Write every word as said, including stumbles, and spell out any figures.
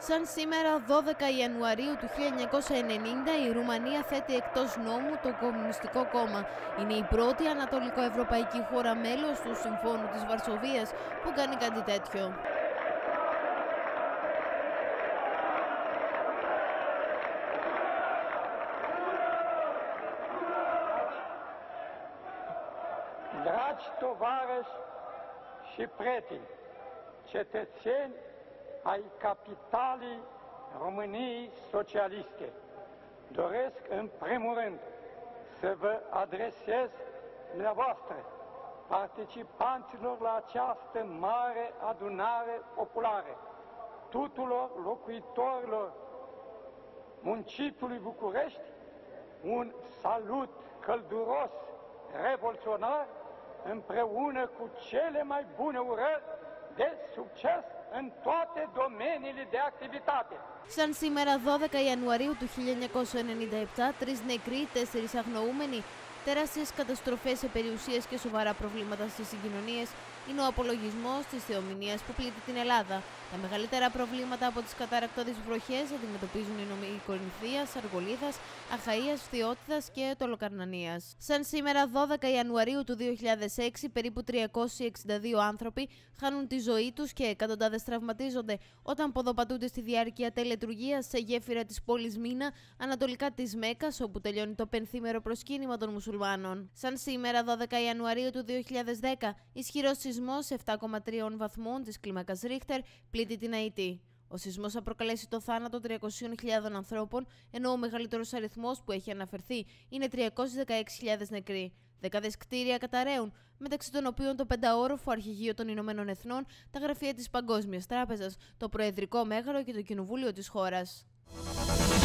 Σαν σήμερα δώδεκα Ιανουαρίου του χίλια εννιακόσια ενενήντα η Ρουμανία θέτει εκτός νόμου το Κομμουνιστικό Κόμμα. Είναι η πρώτη ανατολικοευρωπαϊκή χώρα μέλος του Συμφώνου της Βαρσοβίας που κάνει κάτι τέτοιο. Dragi tovarăși și prieteni, cetățeni ai capitalei României socialiste, doresc în primul rând să vă adresez dumneavoastră, participanților la această mare adunare populară, tuturor locuitorilor municipiului București, un salut călduros revoluționar, împreună cu cele mai bune urări de succes în toate domeniile de activitate. Σαν σήμερα δώδεκα Ιανουαρίου του χίλια εννιακόσια ενενήντα επτά, τρεις νεκροί, τέσσερις αγνοούμενοι, τεράστιες καταστροφές σε περιουσίες και σοβαρά προβλήματα στις συγκοινωνίες είναι ο απολογισμός της θεομηνίας που πλήττει την Ελλάδα. Τα μεγαλύτερα προβλήματα από τις καταρρακτώδεις βροχές αντιμετωπίζουν οι νομοί Κορινθίας, Αργολίδας, Αχαΐας, Φθιώτιδας και Τολοκαρνανίας. Σαν σήμερα δώδεκα Ιανουαρίου του δύο χιλιάδες έξι, περίπου τριακόσιοι εξήντα δύο άνθρωποι χάνουν τη ζωή τους και εκατοντάδες τραυματίζονται όταν ποδοπατούνται στη διάρκεια τελετουργίας σε γέφυρα της πόλης Μίνα, ανατολικά της Μέκκας, όπου τελειώνει το πενθήμερο προσκύνημα των μουσουλμάνων. Σαν σήμερα δώδεκα Ιανουαρίου του δύο χιλιάδες δέκα, ισχυρός σεισμός επτά κόμμα τρία βαθμών της κλίμακας Ρίχτερ πλήττει την Αϊτή. Ο σεισμός θα προκαλέσει το θάνατο τριακόσιες χιλιάδες ανθρώπων, ενώ ο μεγαλύτερος αριθμός που έχει αναφερθεί είναι τριακόσιες δεκαέξι χιλιάδες νεκροί. Δεκάδες κτίρια καταραίουν, μεταξύ των οποίων το πενταόροφο Αρχηγείο των Ηνωμένων Εθνών, τα γραφεία της Παγκόσμιας Τράπεζας, το Προεδρικό Μέγαρο και το Κοινοβούλιο της χώρας.